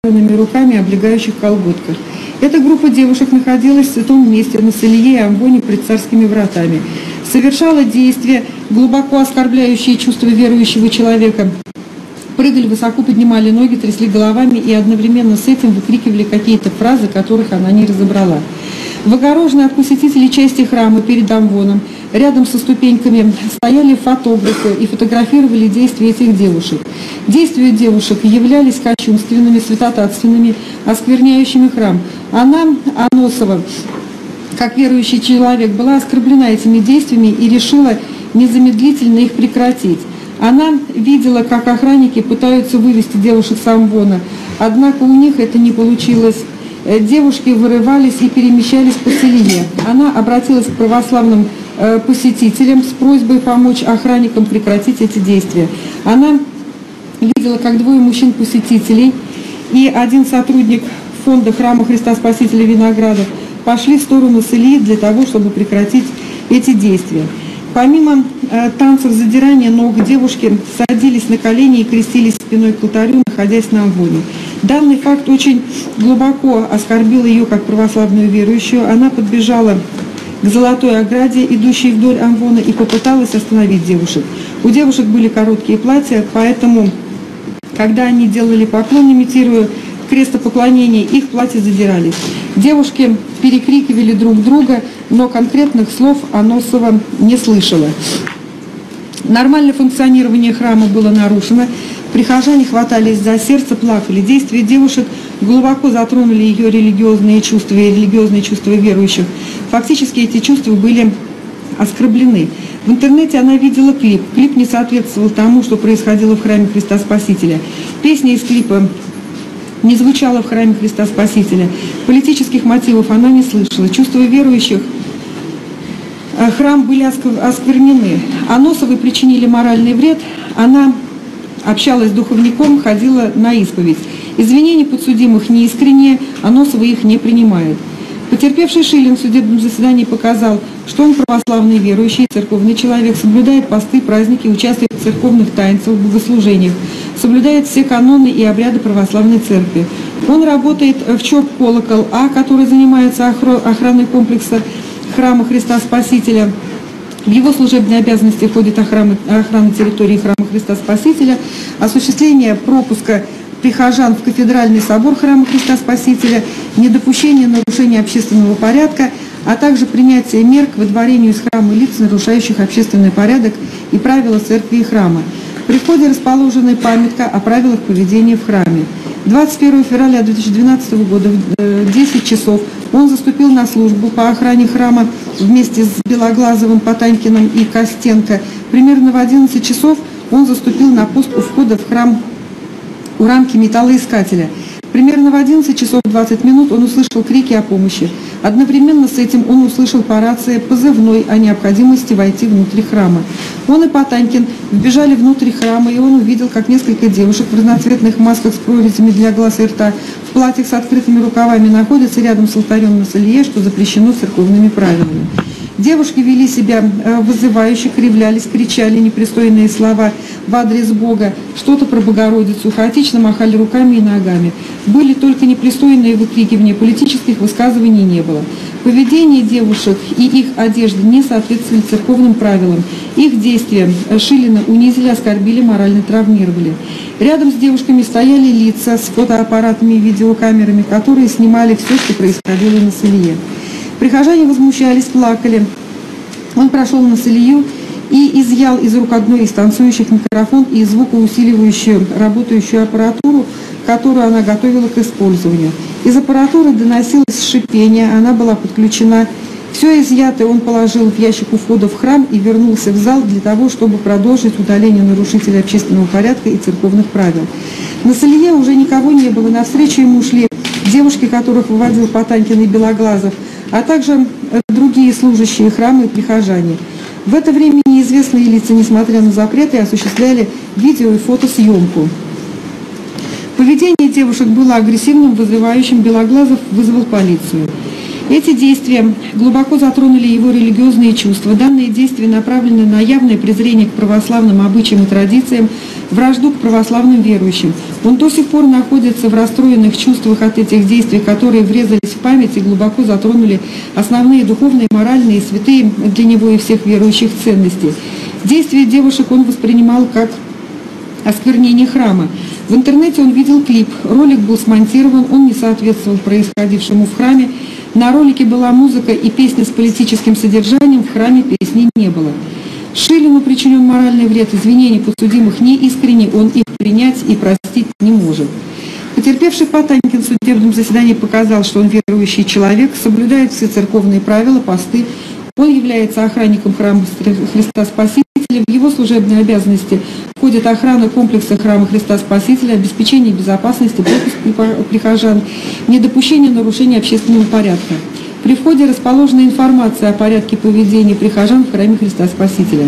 руками, облегающих колготках. Эта группа девушек находилась в том месте на Салие и Амвоне пред царскими вратами. Совершала действия, глубоко оскорбляющие чувства верующего человека. Прыгали, высоко поднимали ноги, трясли головами и одновременно с этим выкрикивали какие-то фразы, которых она не разобрала. В огороженной от посетителей части храма перед Амвоном, рядом со ступеньками, стояли фотографы и фотографировали действия этих девушек. Действия девушек являлись кощунственными, святотатственными, оскверняющими храм. Она, Аносова, как верующий человек, была оскорблена этими действиями и решила незамедлительно их прекратить. Она видела, как охранники пытаются вывести девушек с Амвона, однако у них это не получилось. Девушки вырывались и перемещались по Салие. Она обратилась к православным посетителям с просьбой помочь охранникам прекратить эти действия. Она видела, как двое мужчин-посетителей и один сотрудник фонда храма Христа Спасителя Виноградов пошли в сторону Салии для того, чтобы прекратить эти действия. Помимо танцев задирания ног, девушки садились на колени и крестились спиной к алтарю, находясь на Амвоне. Данный факт очень глубоко оскорбил ее как православную верующую. Она подбежала к золотой ограде, идущей вдоль Амвона, и попыталась остановить девушек. У девушек были короткие платья, поэтому, когда они делали поклон, имитируя крестопоклонение, их платья задирались. Девушки перекрикивали друг друга, но конкретных слов Аносова не слышала. Нормальное функционирование храма было нарушено. Прихожане хватались за сердце, плакали. Действия девушек глубоко затронули ее религиозные чувства и религиозные чувства верующих. Фактически эти чувства были оскорблены. В интернете она видела клип. Клип не соответствовал тому, что происходило в храме Христа Спасителя. Песня из клипа не звучала в храме Христа Спасителя. Политических мотивов она не слышала. Чувства верующих храм были осквернены. Аносовой причинили моральный вред. Она общалась с духовником, ходила на исповедь. Извинения подсудимых неискренние, Аносова их не принимает. Потерпевший Шилин в судебном заседании показал, что он православный верующий, церковный человек, соблюдает посты, праздники, участвует в церковных таинствах, богослужениях, соблюдает все каноны и обряды православной церкви. Он работает в ЧОП «Колокол А», который занимается охраной комплекса храма Христа Спасителя. В его служебные обязанности входит охрана территории храма Христа Спасителя, осуществление пропуска прихожан в кафедральный собор храма Христа Спасителя, недопущение нарушения общественного порядка, а также принятие мер к выдворению из храма лиц, нарушающих общественный порядок и правила церкви и храма. При входе расположена памятка о правилах поведения в храме. 21 февраля 2012 года в 10 часов он заступил на службу по охране храма вместе с Белоглазовым, Потанькиным и Костенко. Примерно в 11 часов он заступил на пост у входа в храм у рамки металлоискателя. Примерно в 11 часов 20 минут он услышал крики о помощи. Одновременно с этим он услышал по рации позывной о необходимости войти внутрь храма. Он и Потанькин вбежали внутрь храма, и он увидел, как несколько девушек в разноцветных масках с прорезями для глаз и рта, в платьях с открытыми рукавами находятся рядом с алтарем на Салие, что запрещено церковными правилами. Девушки вели себя вызывающе, кривлялись, кричали непристойные слова в адрес Бога, что-то про Богородицу, хаотично махали руками и ногами. Были только непристойные выкрикивания, политических высказываний не было. Поведение девушек и их одежды не соответствовали церковным правилам. Их действия Шилина унизили, оскорбили, морально травмировали. Рядом с девушками стояли лица с фотоаппаратами и видеокамерами, которые снимали все, что происходило на Салие. Прихожане возмущались, плакали. Он прошел на Салию и изъял из рук одной из танцующих микрофон и звукоусиливающую работающую аппаратуру, которую она готовила к использованию. Из аппаратуры доносилось шипение, она была подключена. Все изъятое он положил в ящик у входа в храм и вернулся в зал для того, чтобы продолжить удаление нарушителей общественного порядка и церковных правил. На Салие уже никого не было, навстречу ему шли девушки, которых выводил Потанькин и Белоглазов, а также другие служащие храма и прихожане. В это время неизвестные лица, несмотря на запреты, осуществляли видео и фотосъемку. Поведение девушек было агрессивным, вызывающим. Белоглазов вызвал полицию. Эти действия глубоко затронули его религиозные чувства. Данные действия направлены на явное презрение к православным обычаям и традициям, вражду к православным верующим. Он до сих пор находится в расстроенных чувствах от этих действий, которые врезались в память и глубоко затронули основные духовные, моральные, святые для него и всех верующих ценности. Действия девушек он воспринимал как осквернение храма. В интернете он видел клип, ролик был смонтирован, он не соответствовал происходившему в храме. На ролике была музыка и песня с политическим содержанием, в храме песни не было. Шилину причинен моральный вред, извинений подсудимых неискренне, он их принять и простить не может. Потерпевший Потанькин в судебном заседании показал, что он верующий человек, соблюдает все церковные правила, посты. Он является охранником храма Христа Спасителя. В его служебные обязанности входит охрана комплекса храма Христа Спасителя, обеспечение безопасности, пропуск прихожан, недопущение нарушения общественного порядка. При входе расположена информация о порядке поведения прихожан в храме Христа Спасителя.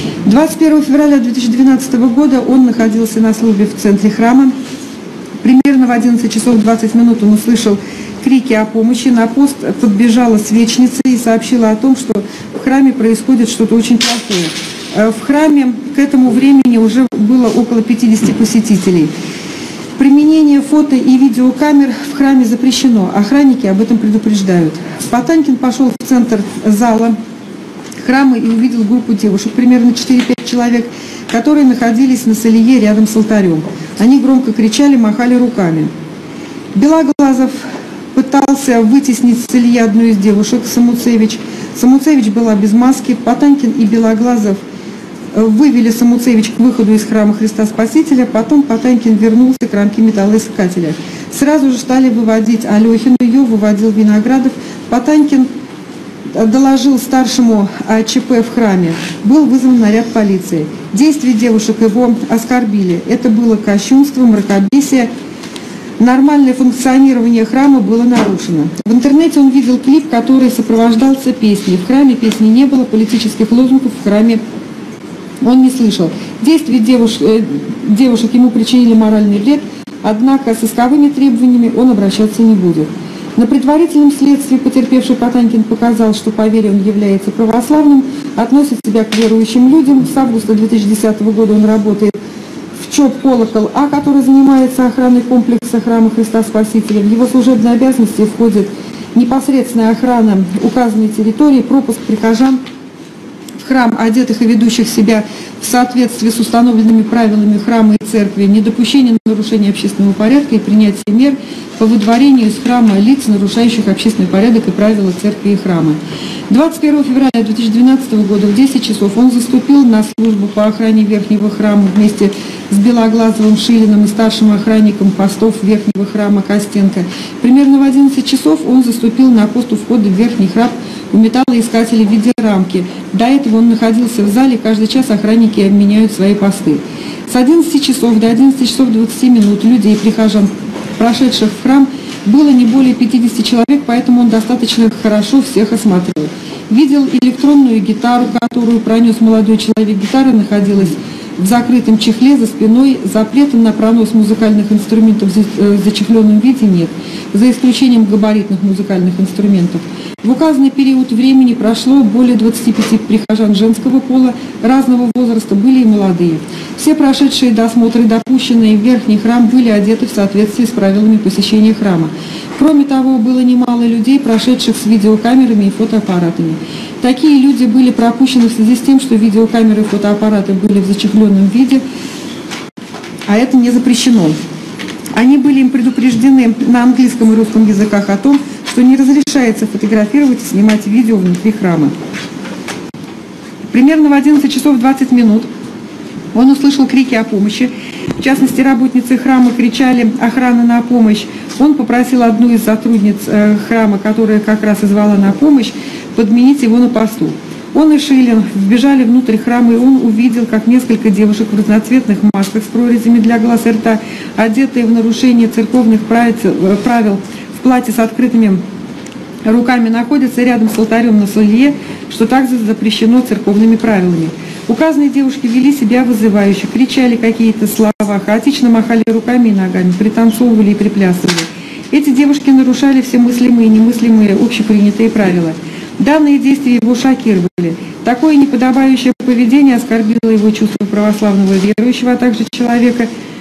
21 февраля 2012 года он находился на службе в центре храма. Примерно в 11 часов 20 минут он услышал крики о помощи. На пост подбежала свечница и сообщила о том, что в храме происходит что-то очень плохое. В храме к этому времени уже было около 50 посетителей. Применение фото- и видеокамер в храме запрещено. Охранники об этом предупреждают. Потанькин пошел в центр зала храма и увидел группу девушек, примерно 4-5 человек, которые находились на солие рядом с алтарем. Они громко кричали, махали руками. Белоглазов пытался вытеснить с солии одну из девушек, Самуцевич. Самуцевич была без маски. Потанькин и Белоглазов вывели Самуцевич к выходу из храма Христа Спасителя, потом Потанькин вернулся к рамке металлоискателя. Сразу же стали выводить Алехину, ее выводил Виноградов. Потанькин доложил старшему о ЧП в храме. Был вызван наряд полиции. Действия девушек его оскорбили. Это было кощунство, мракобесие. Нормальное функционирование храма было нарушено. В интернете он видел клип, который сопровождался песней. В храме песни не было, политических лозунгов в храме он не слышал. Действия девушек ему причинили моральный вред, однако с исковыми требованиями он обращаться не будет. На предварительном следствии потерпевший Потанькин показал, что по вере он является православным, относит себя к верующим людям. С августа 2010 года он работает в ЧОП «Колокол А», который занимается охраной комплекса храма Христа Спасителя. В его служебные обязанности входит непосредственная охрана указанной территории, пропуск прихожан в храм, одетых и ведущих себя в соответствии с установленными правилами храма и церкви, недопущение нарушения общественного порядка и принятие мер по выдворению из храма лиц, нарушающих общественный порядок и правила церкви и храма. 21 февраля 2012 года в 10 часов он заступил на службу по охране верхнего храма вместе с Белоглазовым, Шилиным и старшим охранником постов верхнего храма Костенко. Примерно в 11 часов он заступил на пост у входа в верхний храм у металлоискателя в виде рамки. До этого он находился в зале, каждый час охранники меняют свои посты. С 11 часов до 11 часов 20 минут людей, прихожан, прошедших в храм, было не более 50 человек, поэтому он достаточно хорошо всех осмотрел. Видел электронную гитару, которую пронес молодой человек. Гитара находилась в закрытом чехле за спиной, запрета на пронос музыкальных инструментов в зачехленном виде нет, за исключением габаритных музыкальных инструментов. В указанный период времени прошло более 25 прихожан женского пола, разного возраста, были и молодые. Все прошедшие досмотры, допущенные в верхний храм, были одеты в соответствии с правилами посещения храма. Кроме того, было немало людей, прошедших с видеокамерами и фотоаппаратами. Такие люди были пропущены в связи с тем, что видеокамеры и фотоаппараты были в зачехленном виде, а это не запрещено. Они были им предупреждены на английском и русском языках о том, что не разрешается фотографировать и снимать видео внутри храма. Примерно в 11 часов 20 минут он услышал крики о помощи. В частности, работницы храма кричали «Охрана на помощь!». Он попросил одну из сотрудниц храма, которая как раз и звала на помощь, подменить его на посту. Он и Шилин вбежали внутрь храма, и он увидел, как несколько девушек в разноцветных масках с прорезями для глаз и рта, одетые в нарушение церковных правил, в платье с открытыми руками, находятся рядом с алтарем на солие, что также запрещено церковными правилами. Указанные девушки вели себя вызывающе, кричали какие-то слова, хаотично махали руками и ногами, пританцовывали и приплясывали. Эти девушки нарушали все мыслимые и немыслимые общепринятые правила. Данные действия его шокировали. Такое неподобающее поведение оскорбило его чувство православного верующего, а также человека,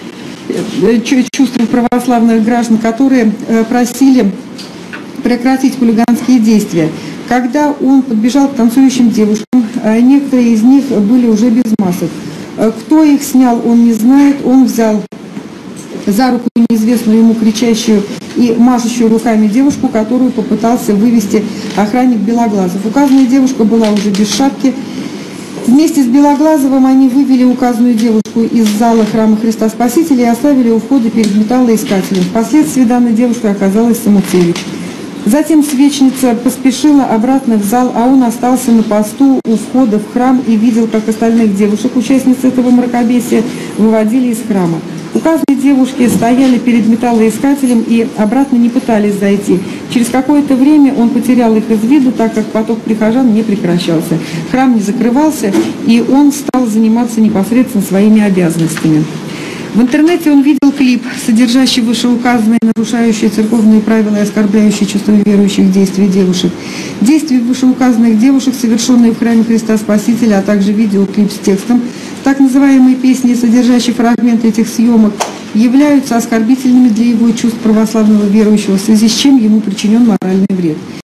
чувством православных граждан, которые просили прекратить хулиганские действия. Когда он подбежал к танцующим девушкам, некоторые из них были уже без масок. Кто их снял, он не знает. Он взял за руку неизвестную ему кричащую и машущую руками девушку, которую попытался вывести охранник Белоглазов. Указанная девушка была уже без шапки. Вместе с Белоглазовым они вывели указанную девушку из зала храма Христа Спасителя и оставили у входа перед металлоискателем. Впоследствии данной девушкой оказалась Самуцевич. Затем свечница поспешила обратно в зал, а он остался на посту у входа в храм и видел, как остальных девушек, участниц этого мракобесия, выводили из храма. Указанные девушки стояли перед металлоискателем и обратно не пытались зайти. Через какое-то время он потерял их из виду, так как поток прихожан не прекращался. Храм не закрывался, и он стал заниматься непосредственно своими обязанностями. В интернете он видел клип, содержащий вышеуказанные, нарушающие церковные правила и оскорбляющие чувства верующих действия девушек. Действия вышеуказанных девушек, совершенные в храме Христа Спасителя, а также видеоклип с текстом, так называемые песни, содержащие фрагменты этих съемок, являются оскорбительными для его чувств православного верующего, в связи с чем ему причинен моральный вред.